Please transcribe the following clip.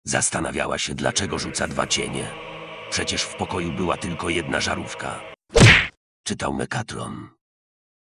Zastanawiała się, dlaczego rzuca dwa cienie. Przecież w pokoju była tylko jedna żarówka. Czytał Mekatron.